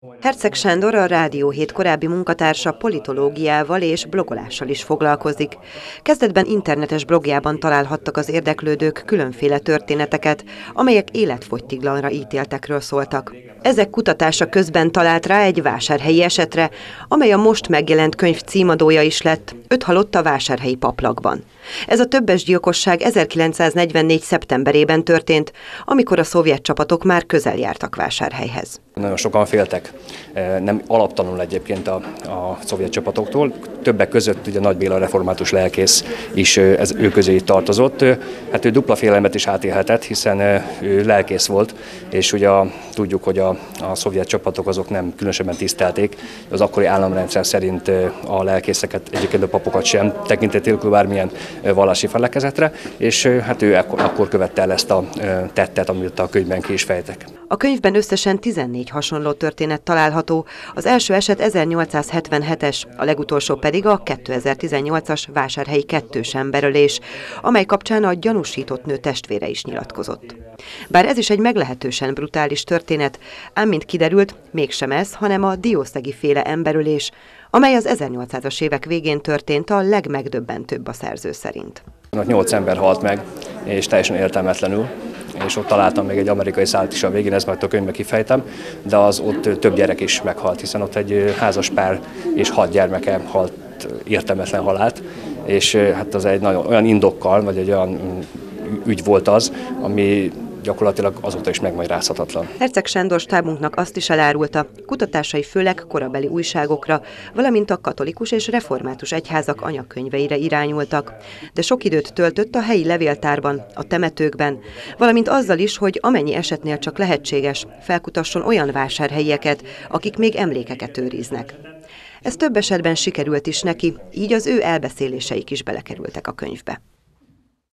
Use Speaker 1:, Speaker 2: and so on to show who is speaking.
Speaker 1: Herceg Sándor, a Rádió 7 korábbi munkatársa politológiával és blogolással is foglalkozik. Kezdetben internetes blogjában találhattak az érdeklődők különféle történeteket, amelyek életfogytiglanra ítéltekről szóltak. Ezek kutatása közben talált rá egy vásárhelyi esetre, amely a most megjelent könyv címadója is lett, 5 halott a vásárhelyi paplakban. Ez a többes gyilkosság 1944. szeptemberében történt, amikor a szovjet csapatok már közel jártak Vásárhelyhez.
Speaker 2: Nagyon sokan féltek, nem alaptalanul egyébként a szovjet csapatoktól. Többek között ugye Nagy Béla református lelkész is ő közé tartozott. Hát ő dupla félelmet is átélhetett, hiszen ő lelkész volt, és ugye tudjuk, hogy a szovjet csapatok azok nem különösebben tisztelték. Az akkori államrendszer szerint a lelkészeket, egyébként a papokat sem tekintették nélkül bármilyen vallási felekezetre, és hát ő akkor követte el ezt a tettet, amit a könyvben ki is fejtek.
Speaker 1: A könyvben összesen 14 hasonló történet található, az első eset 1877-es, a legutolsó pedig a 2018-as vásárhelyi kettős emberölés, amely kapcsán a gyanúsított nő testvére is nyilatkozott. Bár ez is egy meglehetősen brutális történet, ám mint kiderült, mégsem ez, hanem a diószegi féle emberölés, amely az 1800-as évek végén történt, a legmegdöbbentőbb a szerző szerint.
Speaker 2: 8 ember halt meg, és teljesen értelmetlenül, és ott találtam még egy amerikai szálat is a végén, ezt majd a könyvben kifejtem, de az ott több gyerek is meghalt, hiszen ott egy házas pár és 6 gyermeke halt értelmetlen halált, és hát az egy nagyon olyan indokkal, vagy egy olyan ügy volt az, ami gyakorlatilag azóta is megmagyarázhatatlan.
Speaker 1: Herceg Sándor stábunknak azt is elárulta, kutatásai főleg korabeli újságokra, valamint a katolikus és református egyházak anyakönyveire irányultak, de sok időt töltött a helyi levéltárban, a temetőkben, valamint azzal is, hogy amennyi esetnél csak lehetséges, felkutasson olyan vásárhelyieket, akik még emlékeket őriznek. Ez több esetben sikerült is neki, így az ő elbeszéléseik is belekerültek a könyvbe.